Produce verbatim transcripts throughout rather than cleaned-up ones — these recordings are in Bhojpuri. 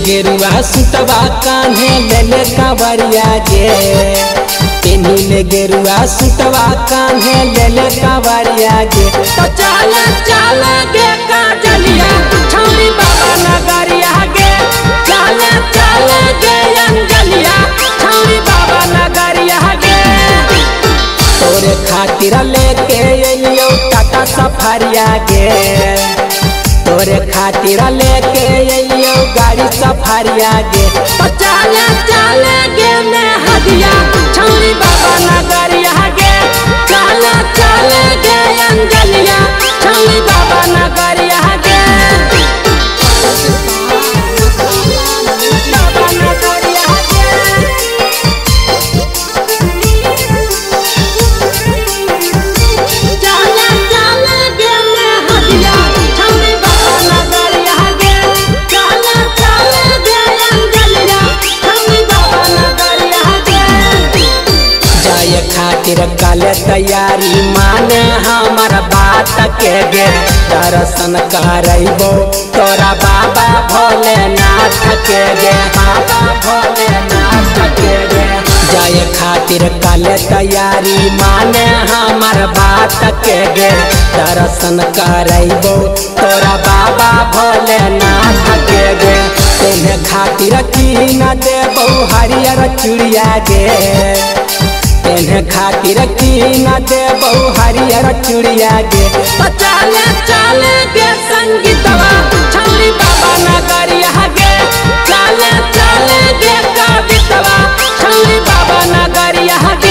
गेरुआ सुतवा कान्हे लेले कांवरिया गे। पेन्हिले गेरुआ सुतवा कान्हे लेले कांवरिया गे। तो चल चल गे काजलिया छौरी बाबा नगरिया गे। चल चल गे अंजलिया छौरी बाबा नगरिया गे। तोरे खातिर लेके अइयो टाटा सफारिया गे। तोरे खातिर लेके अइयो गाड़ी सफारिया गे। तो चल चल गे मैं हदिया छौरी बाबा नगरिया गे। चल चल गे अंजलिया छौरी बाबा नगरिया गे। बाबा नगरिया गे। चल चल गे मैं हदिया छौरी बाबा नगरिया गे। चल चल गे अंजलिया छौरी बाबा नगरिया गे। जाए खातिर कल तैयारी माने हमार बात के गे। दर्शन करबो तोरा बाबा भोलेनाथ के गे। बाबा भोलेनाथ के गे। जाए खातिर कल तैयारी माने हमार बात के गे। दर्शन करबो तोरा बाबा भोलेनाथ के गे। तेने खातिर की न देबो हरियर चूड़िया गे। तेने खातिर की न देबो हरियर चूड़िया गे। तो चल चल गे संगीतवा छौरी बाबा नगरिया गे। चल चल गे कवितवा छौरी बाबा नगरिया गे।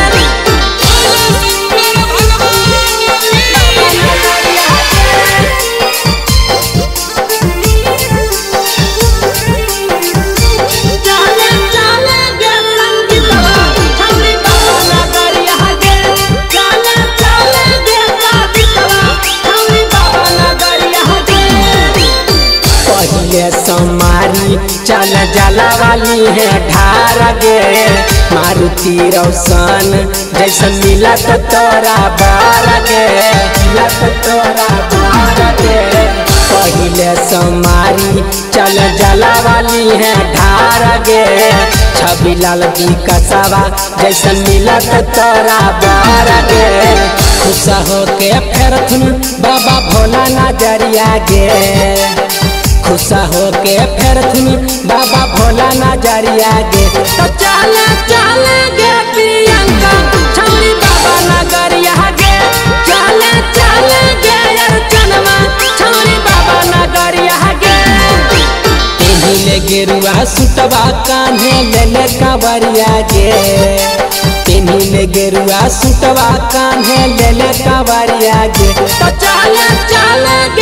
समारी चल जला वाली है ढार गे। मारुति रोशन जैसन मिलत तोरा बार गे। मिलत तोरा बार गे। पहिले समारी चल जला वाली है ढार गे। छवि लाल दी कसवा जैसन मिलत तोरा बार गे। खुश होके फेर थुन बाबा भोला नजरिया गे। खुश होके फेर थुनी बाबा भोला नजरिया गे। तो चल चल गे प्रियंका छौरी बाबा नगरिया गे। चल चल गे अर्चनवा छौरी बाबा नगरिया गे। पेन्हिले गेरुआ सुतवा कान्हे लेले कांवरिया गे। पेन्हिले गेरुआ सुतवा कान्हे लेले कांवरिया गे। तो चल चल